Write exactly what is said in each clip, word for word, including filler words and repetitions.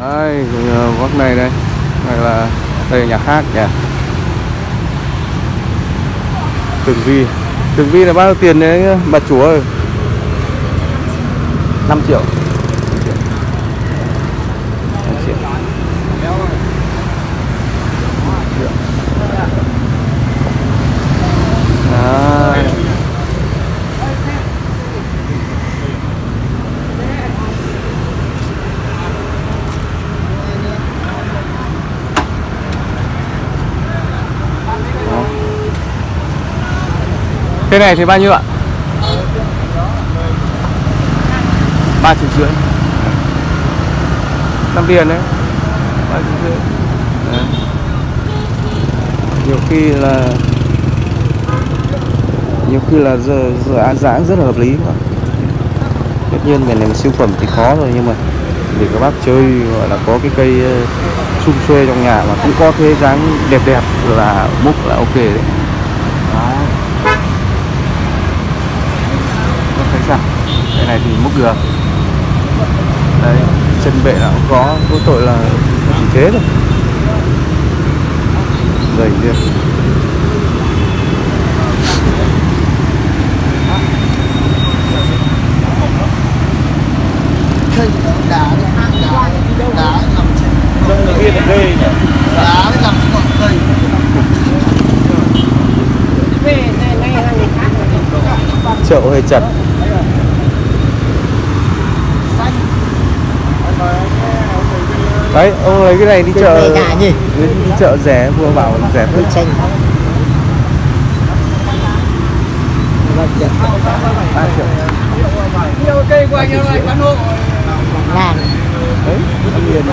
Đây, góc này đây, này là đây là nhà khác nhỉ. Tường Vi, Tường Vi là bao nhiêu tiền đấy bà chủ ơi? năm triệu. năm triệu. À. Cái này thì bao nhiêu ạ? ba triệu rưỡi. Năm tiền đấy. ba triệu rưỡi. Đấy. Nhiều khi là nhiều khi là giờ giờ giá rất là hợp lý mà. Tất nhiên cái này là siêu phẩm thì khó rồi, nhưng mà để các bác chơi gọi là có cái cây sum xuê trong nhà mà cũng có cái dáng đẹp đẹp là múc là ok đấy. Đó. Thấy sao? Cái này thì múc được. Đấy, chân bệ là cũng có, có tội là chỉ thế thôi. Dày riêng. Đá đá đá làm Đông là kia là cây nhỉ? Đá làm cho ngọn cây. Chợ hơi chặt. Đấy, ông lấy cái này đi chợ. Đi, đi chợ rẻ, vừa bảo rẻ thôi. Chanh. ba triệu. Nhiều cây của anh em này cán hộ. Ngàn. Đấy, anh liền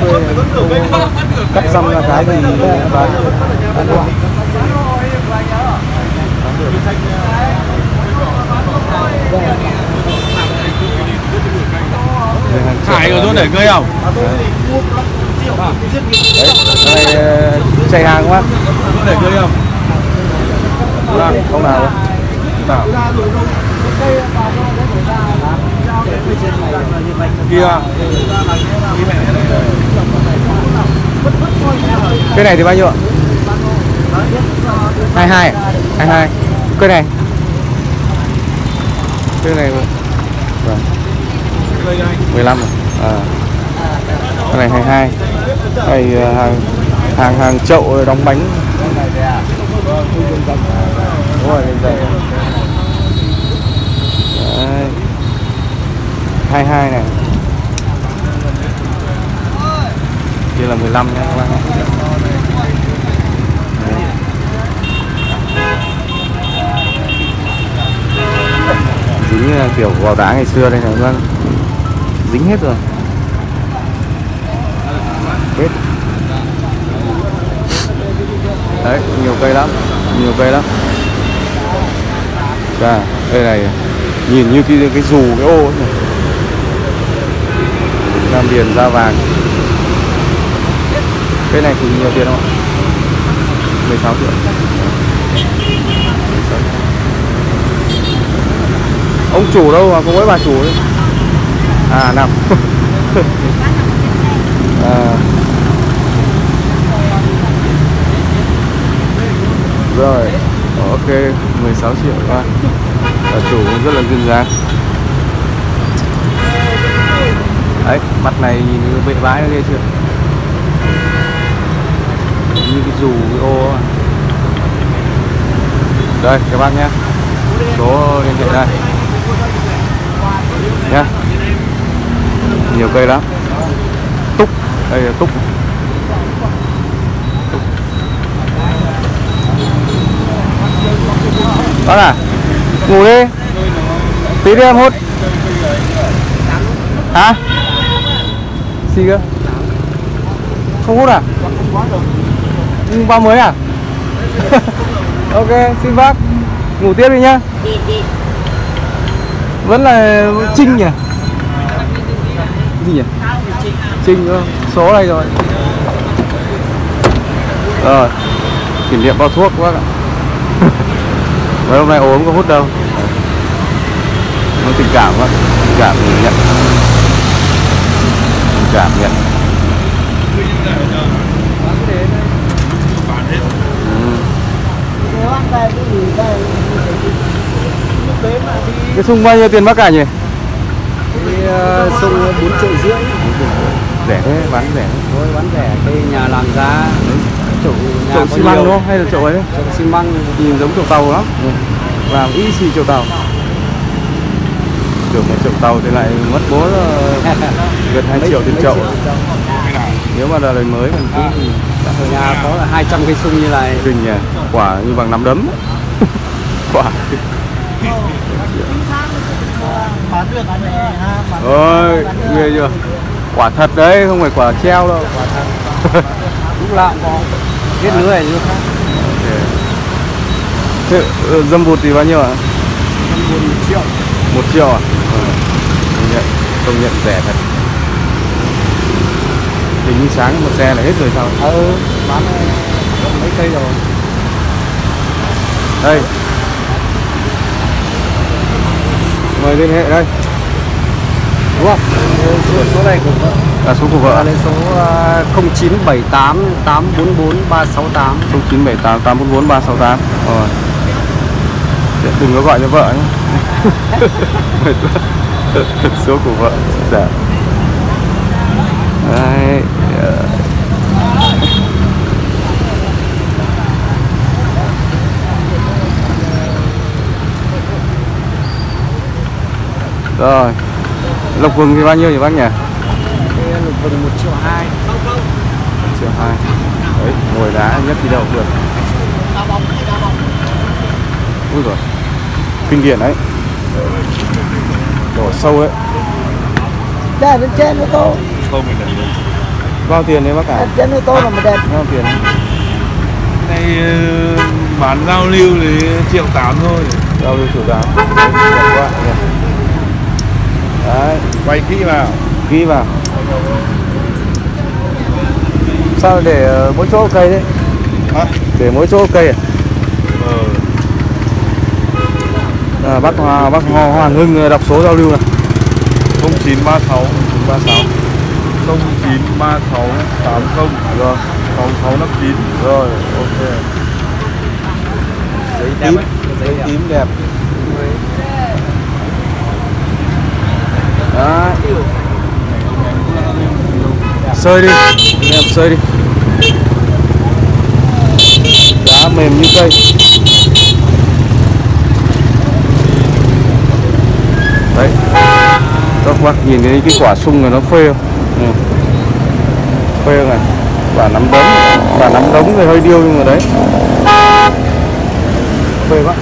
cắt răm ra cái thì bán bán được. Hải có chỗ để cây không? Đấy, đây chạy hàng quá. Chỗ để cây không? Vâng, không nào đâu. Nào. Kia. Cái này thì bao nhiêu ạ? hai mươi hai. hai mươi hai. Cái này. Cái này vâng. mười lăm. À. Cái này hai mươi hai. Này hàng hàng hàng chậu đóng bánh. Đúng rồi, đây. Đấy. hai mươi hai này. Kia là mười lăm nhé các bạn. Dính là kiểu gò đá ngày xưa đây này các bạn. Dính hết rồi. Hết. Đấy, nhiều cây lắm, nhiều cây lắm. Chà, đây này nhìn như cái cái dù cái ô ấy này. Nam Điền da vàng. Cái này thì nhiều tiền không ạ? mười sáu triệu. Ông chủ đâu mà có mỗi bà chủ ấy. À nằm. À. Rồi, ok, mười sáu triệu qua. Bà chủ cũng rất là duyên dáng. Đấy, mặt này nhìn bệ bãi nó ghê chưa? Như cái dù cái ô. Đây các bác nhé, số liên hệ đây nhé. Nhiều cây lắm. Túc, đây là túc. Túc. Bác à, ngủ đi, tí đi em hút. Hả? Gì cơ? Không hút à? Bao mới à? Ok, xin bác ngủ tiếp đi nhá. Vẫn là Trinh nhỉ? Gì nhỉ? Trinh đúng không? Số này rồi. Rồi, kỷ niệm bao thuốc quá ạ. Mấy hôm nay ốm có hút đâu. Nó tình cảm quá. Tình cảm nhận. Tình cảm nhận. này cái gì đây lúc đến mà đi Cái sung bao nhiêu tiền bác cả nhỉ? cái uh, sung bốn triệu rưỡi. Rẻ thế, bán rẻ. Thôi bán rẻ, cái nhà làm giá chậu nhà Chậu có xi măng nhiều. đúng không? Hay là chậu ấy đấy? Chậu xi măng Nhìn giống chậu tàu lắm. Làm y xì chậu tàu. Tưởng là chậu tàu thì lại mất bố gần hai triệu tiền chậu. Nếu mà là lời mới mình cứ ở nhà có là hai trăm cây sung như này. kinh nhỉ, quả như bằng nắm đấm. Quả. Bán được anh này ha. Ôi, ghê chưa? Quả thật đấy, không phải quả treo đâu. Quả thật. Lúc nào có hết lứa này lứa khác. Thế, dâm bụt thì bao nhiêu ạ? À? Dâm bụt một triệu. Một triệu à? Ừ. Công nhận, công nhận rẻ thật. Hình như sáng một xe là hết rồi sao? Ừ, bán mấy cây rồi. Đây. Mời liên hệ đây. Đúng không? Số, số này của vợ. Là số của vợ. Lên số không chín bảy tám tám bốn bốn ba sáu tám. không chín bảy tám tám bốn bốn ba sáu tám. Rồi. Đừng có gọi cho vợ nhé. Số của vợ. Dạ. Đấy. Rồi. Lộc vừng thì bao nhiêu nhỉ bác nhỉ? Lộc vừng một triệu hai. một triệu hai. Đấy, ngồi đá nhất thì đâu được. Ui rồi. Kinh điển đấy. Đổ sâu đấy. Đây bên trên ô tô. Không mình đặt Bao tiền đấy bác cả? Bên trên ô tô là một đẹp. Bao tiền? Này bán giao lưu thì triệu tám thôi. Giao lưu triệu tám. Đẹp quá nhỉ. Đấy, Quay kỹ vào. ghi vào. Sao để mỗi chỗ cây đấy? Hả? Để mỗi chỗ cây à? Ờ. À, bác Hòa, bác Hòa Hoàng Hưng đọc số giao lưu này. không chín ba sáu ba sáu. không chín ba sáu tám không Rồi, sáu sáu năm chín. rồi, ok. Giấy tím, giấy tím đẹp. Đấy. Sơi đi, anh em sơi đi. Đá mềm như cây. Đấy. Các bác nhìn thấy cái quả sung này nó phê không? Ừ. Phê này. Quả nắm đấm, quả nắm đấm thì hơi điêu nhưng mà đấy. Phê quá.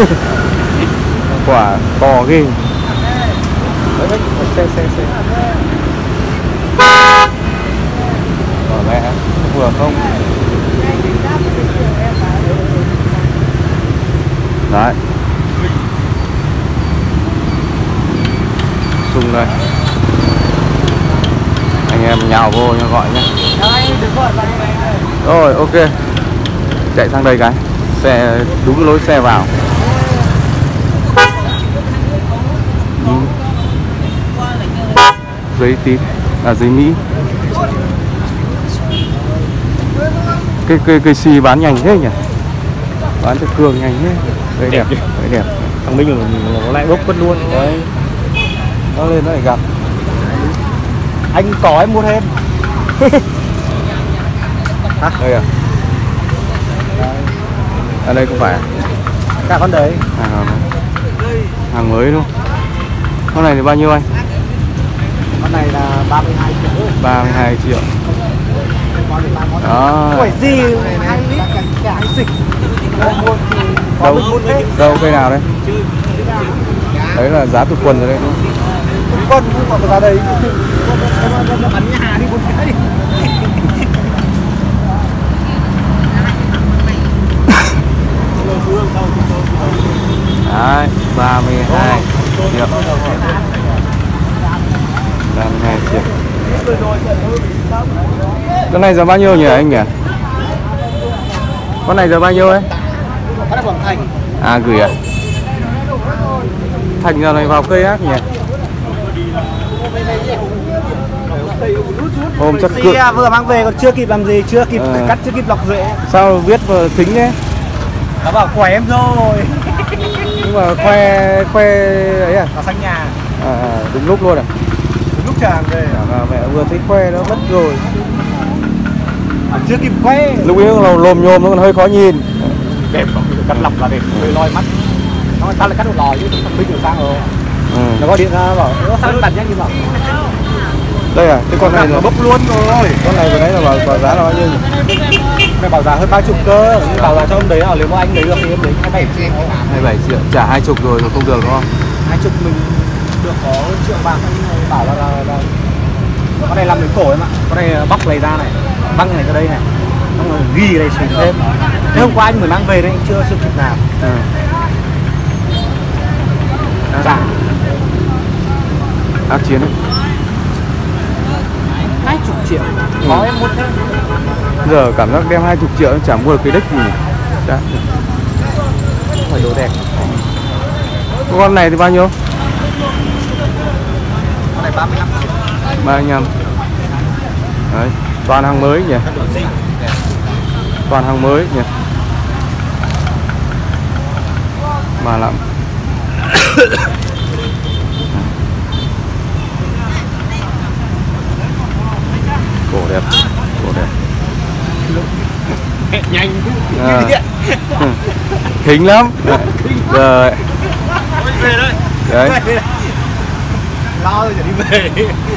Quả to ghê. Đấy, đấy, xe, xe, xe. Ở mẹ, vừa không? Đấy. Sung đây. Anh em nhào vô nha, gọi nhá. Rồi, ok. Chạy sang đây cái. Xe đúng lối xe vào. Ừ. Giấy tím là giấy Mỹ. Cái cây cây xì bán nhanh thế nhỉ? Bán cho cường nhanh thế. Đấy đẹp, đấy đẹp. Thằng Minh nó lại bốc mất luôn. Đấy. Nó lên nó lại gặp. Anh có em mua thêm. Hả? Đây à? Ở đây không phải à? Cả con đấy. Hàng, hàng, hàng mới luôn. Con này thì bao nhiêu anh? Con này là ba mươi hai triệu. ba mươi hai triệu. Đó. Quẩy gì hai lít cả hai dịch. Đâu, đâu cây nào đây? Đấy là giá tụt quần rồi đấy đúng không? Con cũng có ra đây. Bắn nhà đi một cái. Đấy, ba mươi hai triệu. ba mươi hai triệu. Con này giờ bao nhiêu nhỉ anh nhỉ? Con này giờ bao nhiêu ấy? Con này Quảng Thành. À gửi à? Thành giờ này vào cây ác nhỉ? Hôm chắc cự. Vừa mang về còn chưa kịp làm gì, chưa kịp à. Cắt, chưa kịp lọc rễ. Sao viết vào thính thế? Nó bảo khỏe em rồi. Nhưng mà khoe khoe ấy à? Nó xanh nhà. À, à đúng lúc luôn à? Đúng lúc chàng về. À, mà mẹ vừa thấy khoe nó mất rồi. À, chưa kịp khoe. Lúc ấy nó lồm nhồm nó còn hơi khó nhìn. Đẹp lắm, cắt lọc là đẹp, hơi loi mắt. Nó ta lại cắt một lò chứ thằng Minh được sang rồi. Ừ. Nó gọi điện ra bảo nó sang đặt nhanh như bảo. Đây à, cái con này nó bốc luôn rồi. Con này vừa nãy là bảo, bảo giá là bao nhiêu nhỉ? Mày bảo giá hơn ba chục cơ, nhưng bảo giá cho ông đấy nào nếu mà anh đấy được thì em đấy hai bảy triệu. hai mươi bảy triệu, trả hai chục rồi rồi không được đúng không? Hai chục mình được có triệu bạc, anh bảo là là, là... Con này làm đến cổ em ạ, con này bóc này ra này, băng này ra đây này, xong rồi ghi này xuống thêm. Thế hôm qua anh mới mang về đấy, anh chưa chưa kịp nào. Ừ. Trả Ác chiến đấy. hai chục triệu, Ừ. có em muốn thế. Giờ cảm giác đem hai chục triệu chả mua được cái đích gì nhỉ? Chả. Phải đồ đẹp. Con này thì bao nhiêu? Con này ba mươi lăm triệu. ba mươi lăm. Đấy, toàn hàng mới nhỉ? Toàn hàng mới nhỉ? Mà lắm. Cổ đẹp, cổ đẹp. Nhanh. À. Khính lắm. Rồi. Về đây. Đấy. Lo rồi đi về.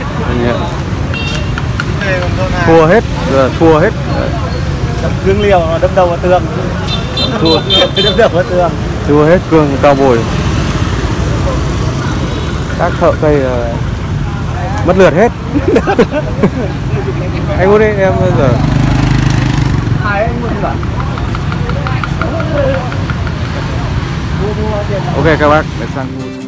Về còn con này. Thua hết, giờ thua hết. Đâm cương liều nó đâm đầu vào tường. Thua, đâm đầu vào tường. thua hết cương cao bồi. Các thợ cây uh, mất lượt hết. Anh muốn đi em bây giờ. Hai anh muốn gì Ok các bác, để sang